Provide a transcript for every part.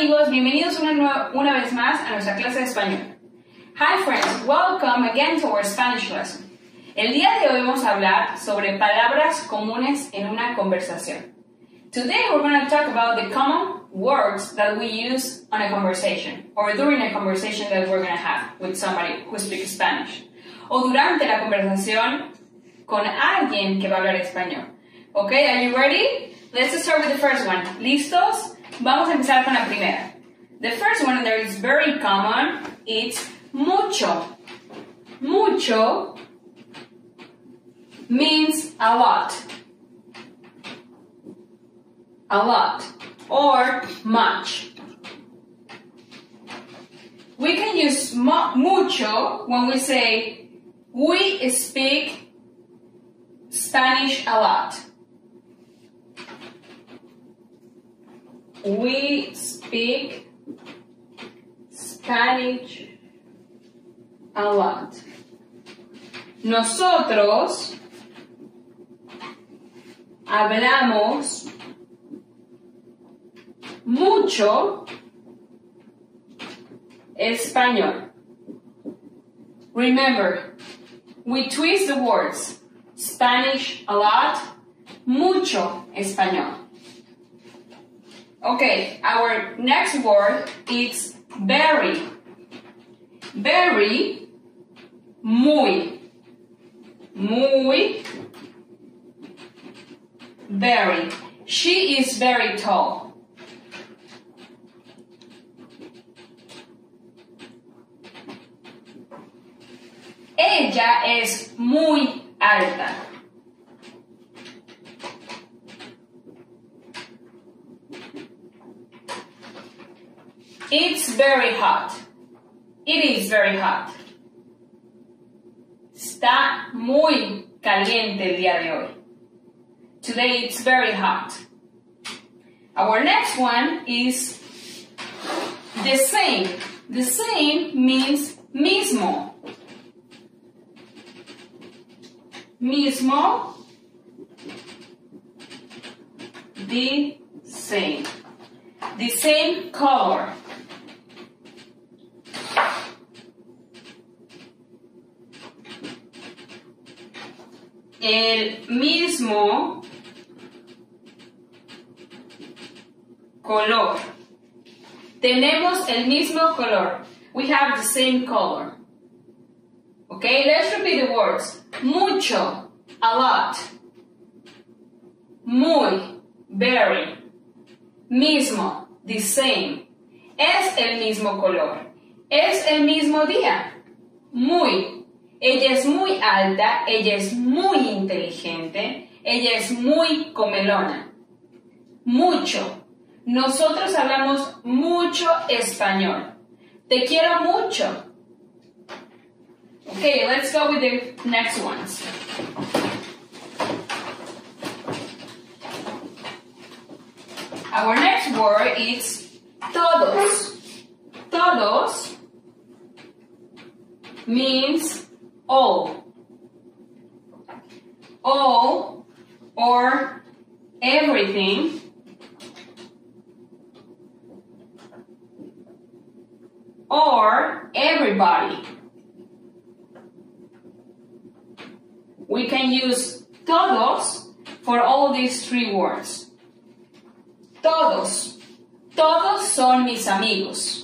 amigos, bienvenidos una vez más a nuestra clase de español. Hi friends, welcome again to our Spanish lesson. El día de hoy vamos a hablar sobre palabras comunes en una conversación. Today we're going to talk about the common words that we use on a conversation or during a conversation that we're going to have with somebody who speaks Spanish. O durante la conversación con alguien que va a hablar español. Okay, are you ready? Let's start with the first one. ¿Listos? Vamos a empezar con la primera. The first one that is very common, it's mucho. Mucho means a lot. A lot. Or much. We can use mucho when we say we speak Spanish a lot. We speak Spanish a lot. Nosotros hablamos mucho español. Remember, we twist the words. Spanish a lot, mucho español. Okay, our next word is very. Very, muy. Muy, very. She is very tall. Ella es muy alta. It's very hot. It is very hot. Está muy caliente el día de hoy. Today it's very hot. Our next one is the same. The same means mismo. Mismo. The same. The same color. El mismo color. Tenemos el mismo color. We have the same color. Okay, let's repeat the words. Mucho, a lot. Muy, very. Mismo, the same. Es el mismo color. Es el mismo día. Muy. Ella es muy alta, ella es muy inteligente, ella es muy comelona. Mucho. Nosotros hablamos mucho español. Te quiero mucho. Okay, let's go with the next ones. Our next word is todos. Todos means all. All or everything. Or everybody. We can use todos for all these three words. Todos. Todos son mis amigos.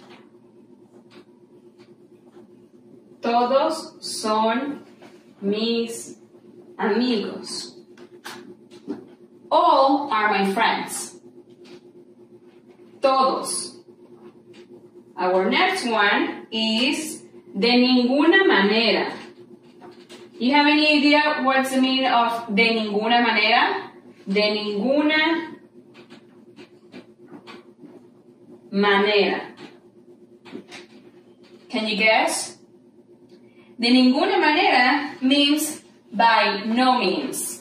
Todos son mis amigos. All are my friends. Todos. Our next one is de ninguna manera. You have any idea what's the meaning of de ninguna manera? De ninguna manera. Can you guess? De ninguna manera means by no means.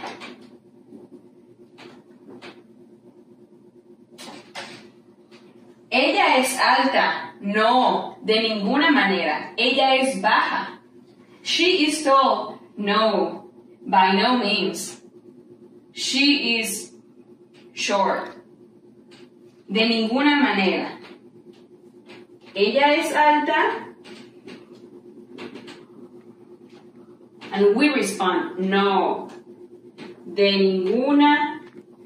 Ella es alta. No, de ninguna manera. Ella es baja. She is tall. No, by no means. She is short. De ninguna manera. Ella es alta. And we respond, no. De ninguna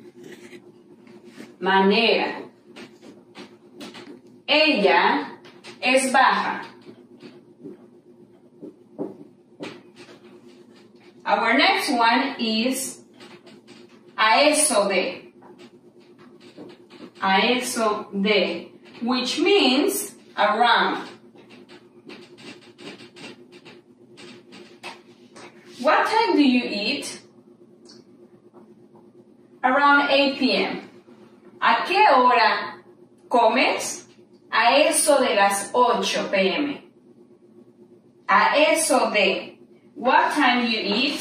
manera. Ella es baja. Our next one is a eso de. A eso de, which means around. What time do you eat? Around 8 p.m. ¿A qué hora comes? A eso de las 8 p.m. A eso de. What time do you eat?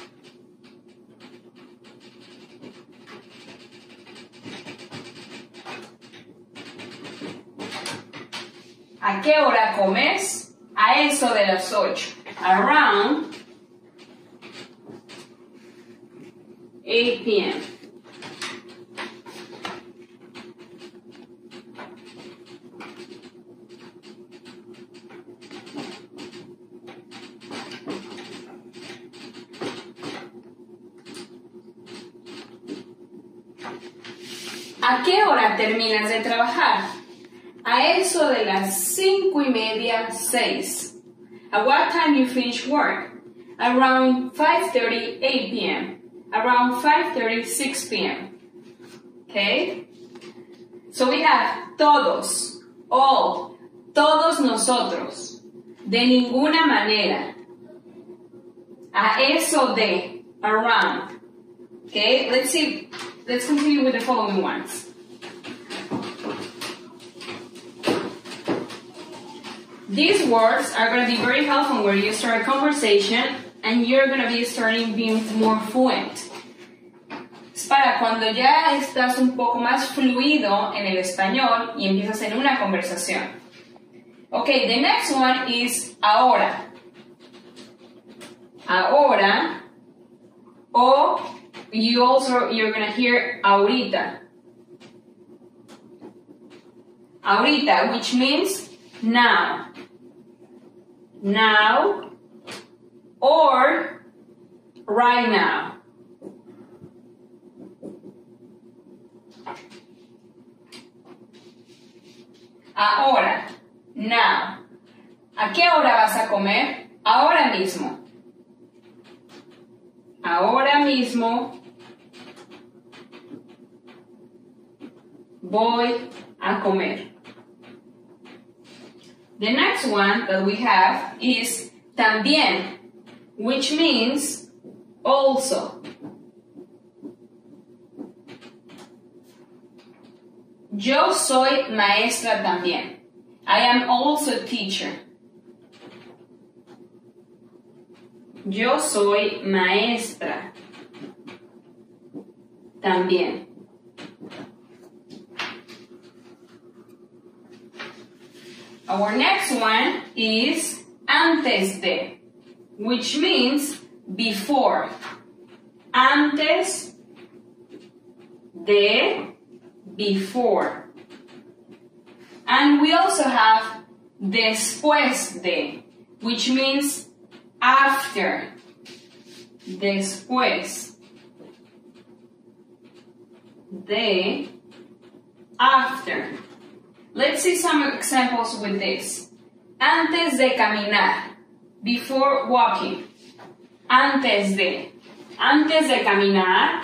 ¿A qué hora comes? A eso de las 8. Around 8 p.m. ¿A qué hora terminas de trabajar? A eso de las 5:30, 6. At what time you finish work? Around 5:30, 8 p.m. Around 5:30, 6 p.m. Okay? So we have todos, all, todos nosotros, de ninguna manera, a eso de, around. Okay? Let's continue with the following ones. These words are going to be very helpful when you start a conversation and you're going to be starting being more fluent. Es para cuando ya estás un poco más fluido en el español y empiezas en una conversación. Okay, the next one is ahora. Ahora, o you're going to hear ahorita. Ahorita, which means now. Now or right now. Ahora, now. ¿A qué hora vas a comer? Ahora mismo. Ahora mismo voy a comer. The next one that we have is también, which means also. Yo soy maestra también. I am also a teacher. Yo soy maestra también. Our next one is antes de, which means before. Antes de, before. And we also have después de, which means after. Después de, after. Let's see some examples with this. Antes de caminar, before walking. Antes de caminar,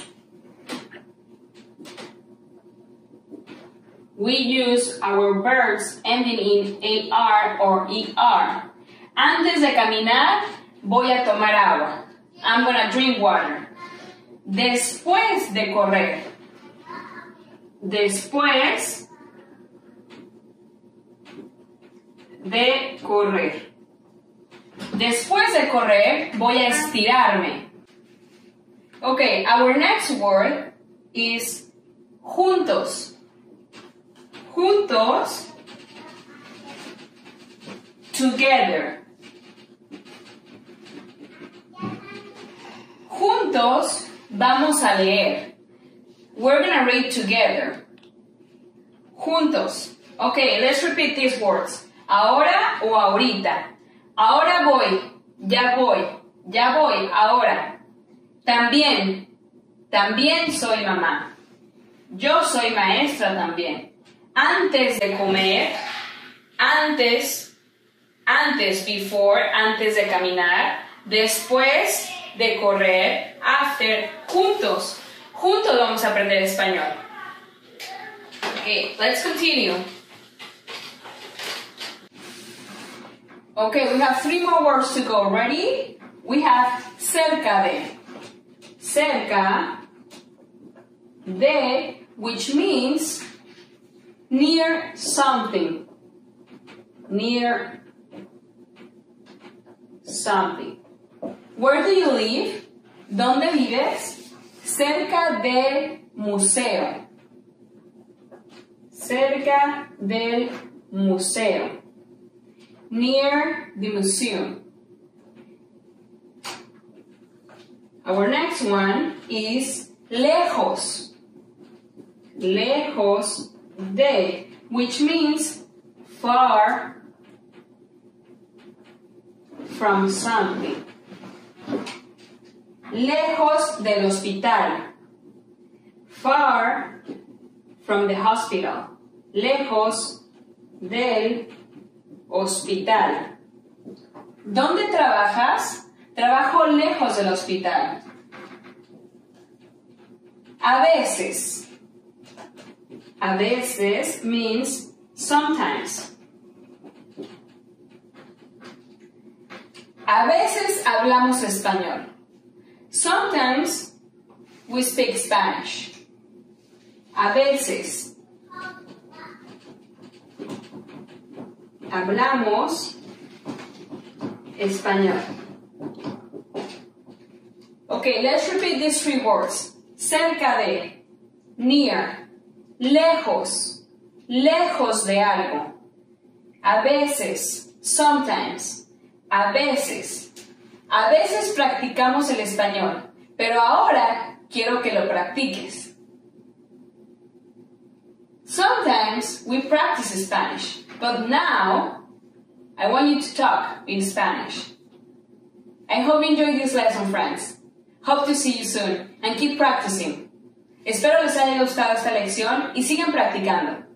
we use our verbs ending in AR or ER. Antes de caminar, voy a tomar agua. I'm gonna drink water. Después de correr. Después de correr. Después de correr, voy a estirarme. Okay, our next word is juntos. Juntos, together. Juntos, vamos a leer. We're gonna read together. juntos. Okay, let's repeat these words. Ahora o ahorita. Ahora voy, ya voy, ahora. También, también soy mamá. Yo soy maestra también. Antes de comer, before, antes de caminar, después de correr, after, juntos. Juntos vamos a aprender español. Okay, let's continue. Okay, we have 3 more words to go. Ready? We have cerca de. Cerca de, which means near something. Near something. Where do you live? ¿Dónde vives? Cerca del museo. Cerca del museo. Near the museum. Our next one is lejos. Lejos de, which means far from something. Lejos del hospital. Far from the hospital. Lejos del hospital. ¿Dónde trabajas? Trabajo lejos del hospital. A veces. A veces means sometimes. A veces hablamos español. Sometimes we speak Spanish. A veces hablamos español. Okay, let's repeat these 3 words. Cerca de, near, lejos, lejos de algo. A veces, sometimes, a veces. A veces practicamos el español, pero ahora quiero que lo practiques. Sometimes we practice Spanish, but now I want you to talk in Spanish. I hope you enjoyed this lesson, friends. Hope to see you soon and keep practicing. Espero les haya gustado esta lección y sigan practicando.